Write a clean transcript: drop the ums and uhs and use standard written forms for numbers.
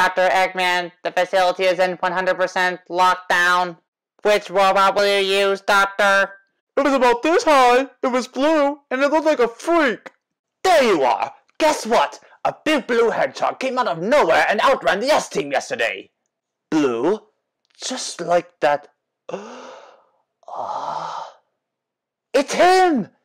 Dr. Eggman, the facility is in 100% lockdown. Which robot will you use, Doctor? It was about this high, it was blue, and it looked like a freak. There you are! Guess what? A big blue hedgehog came out of nowhere and outran the S-Team yesterday. Blue? Just like that. It's him!